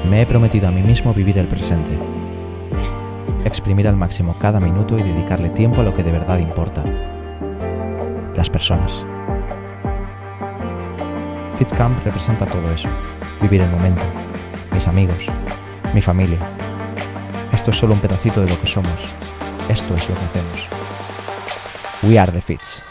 Me he prometido a mí mismo vivir el presente, exprimir al máximo cada minuto y dedicarle tiempo a lo que de verdad importa: las personas. FitzCamp representa todo eso: vivir el momento, mis amigos, mi familia. Esto es solo un pedacito de lo que somos. Esto es lo que hacemos. We are the Fitz.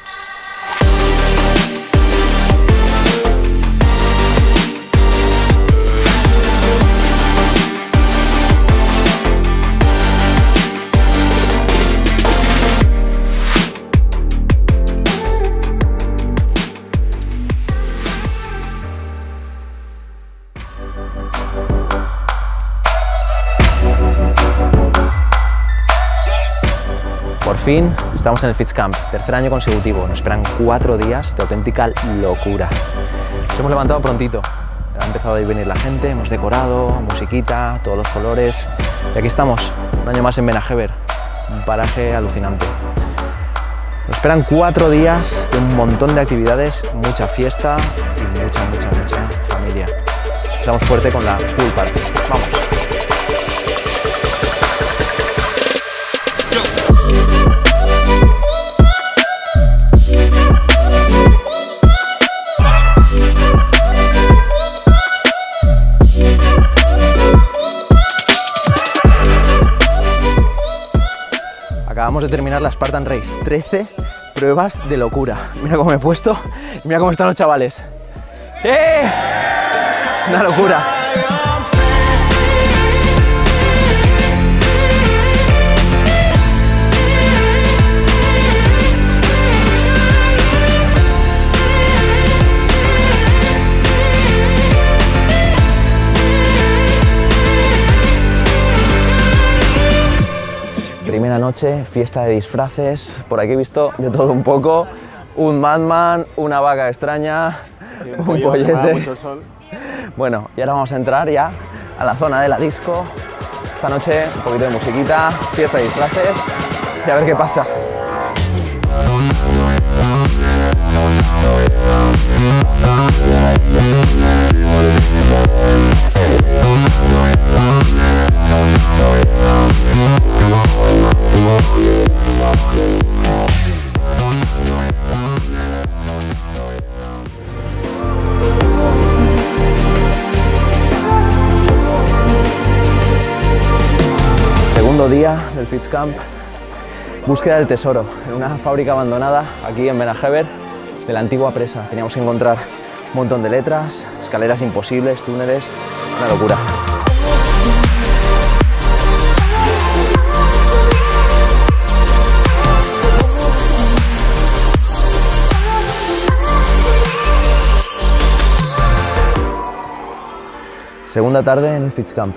Por fin estamos en el FitzCamp, tercer año consecutivo. Nos esperan 4 días de auténtica locura. Nos hemos levantado prontito, ha empezado a venir la gente, hemos decorado, musiquita, todos los colores. Y aquí estamos, un año más en Benajever, un paraje alucinante. Nos esperan 4 días de un montón de actividades, mucha fiesta y mucha familia. Estamos fuerte con la pool party. ¡Vamos! Acabamos de terminar la Spartan Race, 13 pruebas de locura. Mira cómo me he puesto, mira cómo están los chavales. ¡Eh! Una locura. Primera noche, fiesta de disfraces, por aquí he visto de todo un poco, un Madman, una vaca extraña, sí, un pollete. Mucho el sol. Bueno, y ahora vamos a entrar ya a la zona de la disco. Esta noche un poquito de musiquita, fiesta de disfraces y a ver qué pasa. Segundo día del FitzCamp, búsqueda del tesoro en una fábrica abandonada aquí en Benajever de la antigua presa. Teníamos que encontrar un montón de letras, escaleras imposibles, túneles, una locura. Segunda tarde en el FitzCamp.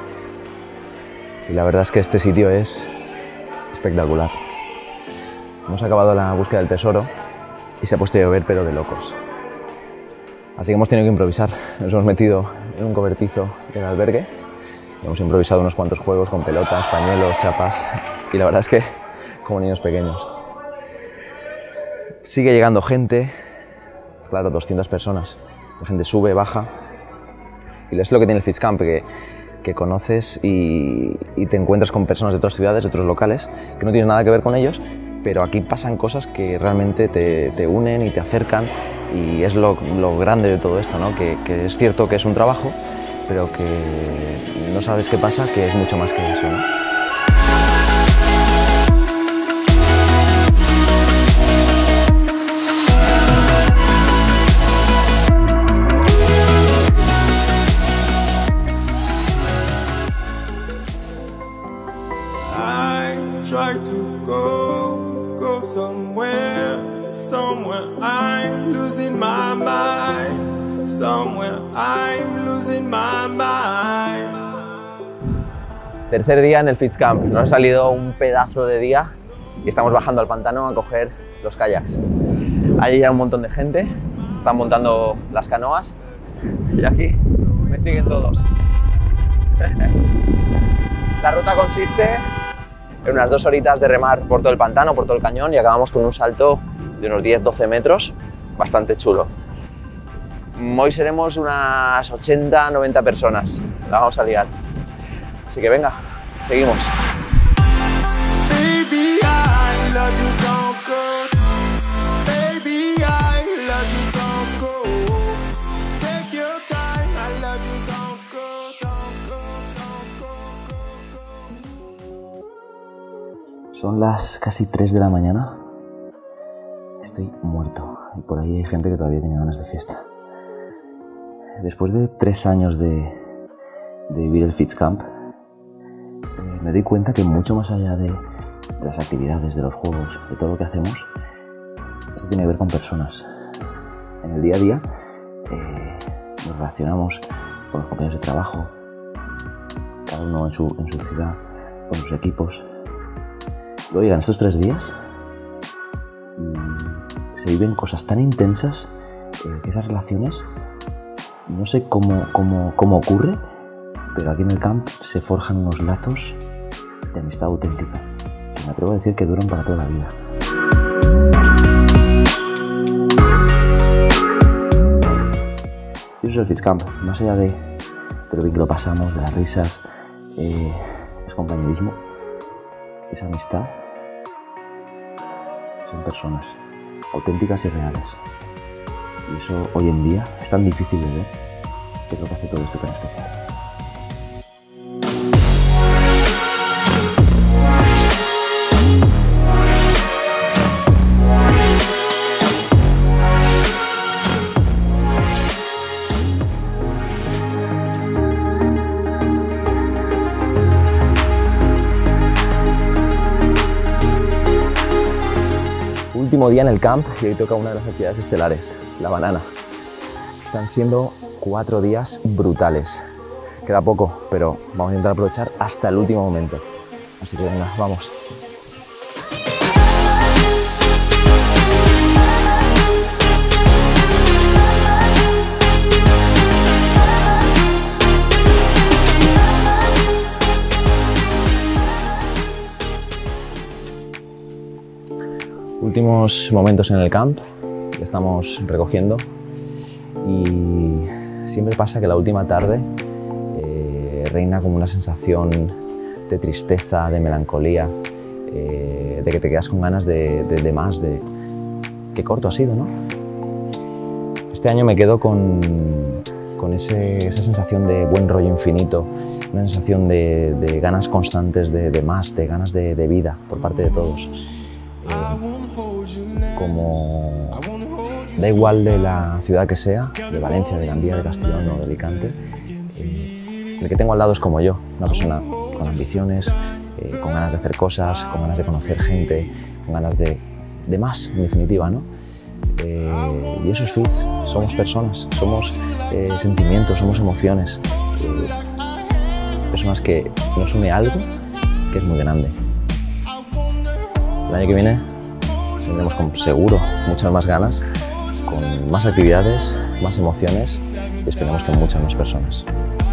Y la verdad es que este sitio es espectacular. Hemos acabado la búsqueda del tesoro y se ha puesto a llover, pero de locos. Así que hemos tenido que improvisar. Nos hemos metido en un cobertizo del albergue y hemos improvisado unos cuantos juegos con pelotas, pañuelos, chapas. Y la verdad es que como niños pequeños. Sigue llegando gente, claro, 200 personas. La gente sube, baja. Y es lo que tiene el FitzCamp, que conoces y te encuentras con personas de otras ciudades, de otros locales, que no tienes nada que ver con ellos, pero aquí pasan cosas que realmente te unen y te acercan, y es lo grande de todo esto, ¿no? Que es cierto que es un trabajo, pero que no sabes qué pasa, que es mucho más que eso, ¿no? Try to go somewhere I'm losing my mind, somewhere I'm losing my mind. Tercer día en el FitzCamp, nos ha salido un pedazo de día y estamos bajando al pantano a coger los kayaks. Hay ya un montón de gente, están montando las canoas y aquí me siguen todos. La ruta consiste en unas 2 horitas de remar por todo el pantano, por todo el cañón, y acabamos con un salto de unos 10-12 metros, bastante chulo. Hoy seremos unas 80, 90 personas. La vamos a liar. Así que venga, seguimos. Baby, I love you, don't go. Baby, I love you, don't go. Take your time, I love you, don't go, don't go, don't go, go, go. Son las casi 3 de la mañana. Estoy muerto y por ahí hay gente que todavía tiene ganas de fiesta. Después de 3 años de vivir el FitzCamp, me doy cuenta que mucho más allá de las actividades, de los juegos, de todo lo que hacemos, esto tiene que ver con personas. En el día a día nos relacionamos con los compañeros de trabajo, cada uno en su ciudad, con sus equipos. Luego llegan estos 3 días y se viven cosas tan intensas que esas relaciones, no sé cómo ocurre, pero aquí en el camp se forjan unos lazos de amistad auténtica, que me atrevo a decir que duran para toda la vida. Y eso es el FitzCamp, más allá de lo bien que lo pasamos, de las risas, es compañerismo, es amistad, son personas auténticas y reales. Y eso hoy en día es tan difícil de ver, que es lo que hace todo esto tan especial. Último día en el camp y hoy toca una de las actividades estelares, la banana. Están siendo 4 días brutales. Queda poco, pero vamos a intentar aprovechar hasta el último momento. Así que venga, vamos. Últimos momentos en el camp, que estamos recogiendo y siempre pasa que la última tarde reina como una sensación de tristeza, de melancolía, de que te quedas con ganas de más, de qué corto ha sido, ¿no? Este año me quedo con esa sensación de buen rollo infinito, una sensación de ganas constantes de más, de ganas de vida por parte de todos. Como da igual de la ciudad que sea, de Valencia, de Gandía, de Castellón o de Alicante, el que tengo al lado es como yo, una persona con ambiciones, con ganas de hacer cosas, con ganas de conocer gente, con ganas de más, en definitiva, ¿no? Y eso es Fitz, somos personas, somos sentimientos, somos emociones, personas que nos une algo que es muy grande. El año que viene tendremos con seguro muchas más ganas, con más actividades, más emociones y esperemos que muchas más personas.